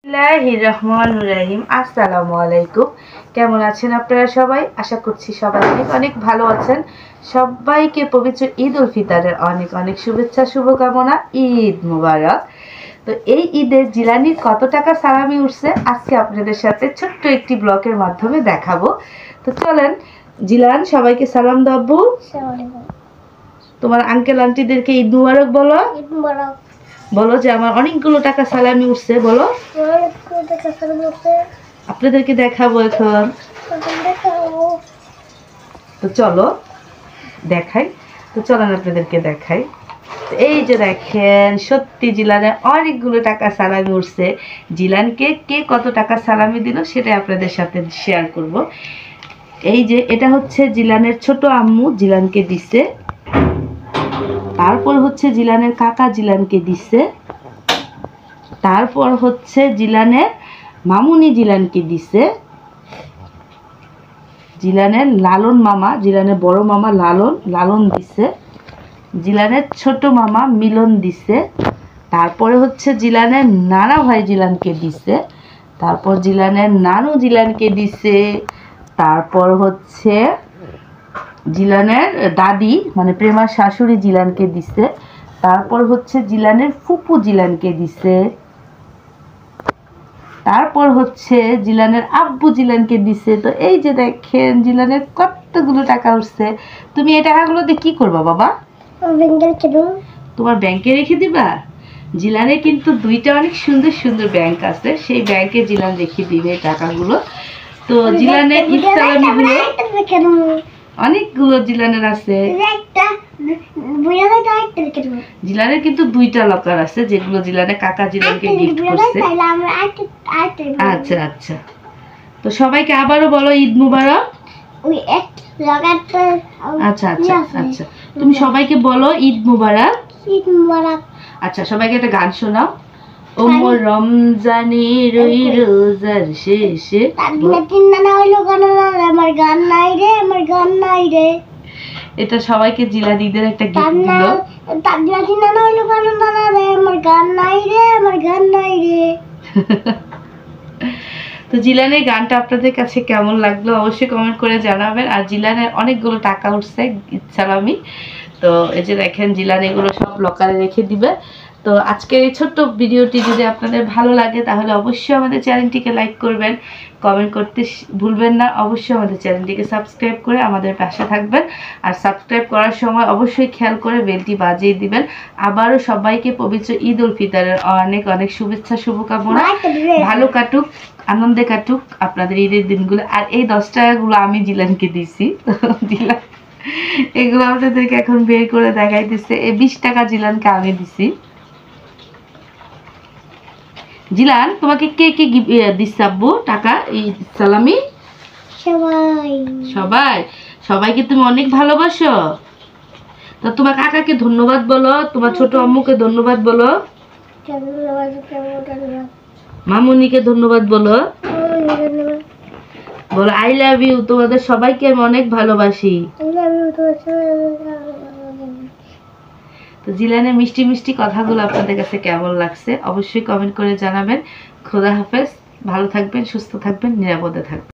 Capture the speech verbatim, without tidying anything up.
বিসমিল্লাহির রহমানির রহিম। আসসালামু আলাইকুম। কেমন আছেন আপনারা সবাই? আশা করছি সবাই অনেক অনেক ভালো আছেন। সবাইকে পবিত্র ঈদ উল ফিতরের অনেক অনেক শুভেচ্ছা শুভকামনা। ঈদ মুবারক। তো এই ঈদে জিলানির কত টাকা সালামি উঠছে আজকে আপনাদের সাথে ছোট্ট একটি ব্লগের মাধ্যমে দেখাবো। তো চলেন জিলান সবাইকে সালাম দাব্বু। তোমার আঙ্কেল আন্টিদেরকে ঈদ মুবারক বলো। ঈদ মুবারক বলো যে আমার অনেকগুলো টাকা সালামি উঠছে। বলো আপনাদেরকে দেখাবো এখন। তো চলো দেখাই। তো চলেন আপনাদেরকে দেখাই। এই যে দেখেন সত্যি জিলানে অনেকগুলো টাকা সালামি উঠছে। জিলানকে কে কত টাকা সালামি দিল সেটা আপনাদের সাথে শেয়ার করব। এই যে এটা হচ্ছে জিলানের ছোট আম্মু জিলানকে দিছে। তারপর হচ্ছে জিলানের কাকা জিলানকে দিছে। তারপর হচ্ছে জিলানের মামুনি জিলানকে দিছে। জিলানের লালন মামা জিলানের বড় মামা লালন লালন দিছে। জিলানের ছোট মামা মিলন দিছে। তারপরে হচ্ছে জিলানের নানা ভাই জিলানকে দিছে। তারপর জিলানের নানু জিলানকে দিছে। তারপর হচ্ছে জিলানের দাদি মানে প্রেমার শাশুড়ি জিলানকে দিছে। তারপর হচ্ছে জিলানের ফুপু জিলানকে দিছে। তারপর হচ্ছে জিলানের আব্বু জিলানকে দিছে। তো এই যে দেখেন জিলানের কতগুলো টাকা উঠছে। তুমি এই টাকাগুলো দিয়ে কি করবা বাবা? তোমার ব্যাংকে রেখে দিবা? জিলানের কিন্তু দুইটা অনেক সুন্দর সুন্দর ব্যাংক আছে, সেই ব্যাংকে জিলান রেখে দিবে টাকাগুলো। তো জিলানের ইসলামীগুলো অনেকগুলো জিলানের আছে। জিলানের কিন্তু দুইটা লকার আছে যেগুলো জিলানের কাকা জিলানকে গিফট করছে। আচ্ছা আচ্ছা। তো সবাইকে আবারও বলো ঈদ মুবারক। আচ্ছা আচ্ছা আচ্ছা তুমি সবাইকে বলো ঈদ মুবারক। ঈদ মুবারক। আচ্ছা সবাইকে একটা গান শোনাও। ও মোর রমজানের ওই রোজার শেষে আমার গান নাই রে আমার গান নাই রে। এটা সবাইকে জিলানিদের একটা গিফট দিল। আমার গান নাই রে আমার গান নাই রে। তো জিলানের গানটা আপনাদের কাছে কেমন লাগলো অবশ্যই কমেন্ট করে জানাবেন। আর জিলানের অনেকগুলো টাকা উঠছে সালামি। তো এই যে দেখেন জিলান এগুলো সব লকারে রেখে দিবে। তো আজকের এই ছোট্ট ভিডিওটি যদি আপনাদের ভালো লাগে তাহলে অবশ্যই আমাদের চ্যানেলটিকে লাইক করবেন, কমেন্ট করতে ভুলবেন না। অবশ্যই আমাদের চ্যানেলটিকে সাবস্ক্রাইব করে আমাদের পাশে থাকবেন। আর সাবস্ক্রাইব করার সময় অবশ্যই খেয়াল করে বেলটি বাজিয়ে দিবেন। আবারও সবাইকে পবিত্র ঈদ উল ফিতরের অনেক অনেক শুভেচ্ছা শুভকামনা। ভালো কাটুক, আনন্দে কাটুক আপনাদের ঈদের দিনগুলো। আর এই দশ টাকাগুলো আমি জিলানকে দিছি। জিলান এগুলো আপনাদেরকে এখন বের করে দেখাইতেছে। এই বিশ টাকা জিলানকে আমি দিছি। জিলান তোমাকে কে কে দিচ্ছে আব্বু টাকা এই সালামি? সবাই সবাই সবাইকে তুমি অনেক ভালোবাসো। তো তোমার কাকাকে ধন্যবাদ বলো, তোমার ছোট আম্মুকে ধন্যবাদ বলো, মামুনিকে ধন্যবাদ বলো, বলো আই লাভ ইউ। তোমাদের সবাইকে আমি অনেক ভালোবাসি। তো জিলানের মিষ্টি মিষ্টি কথাগুলো আপনাদের কাছে কেমন লাগছে অবশ্যই কমেন্ট করে জানাবেন। খোদা হাফেজ। ভালো থাকবেন, সুস্থ থাকবেন, নিরাপদে থাকবেন।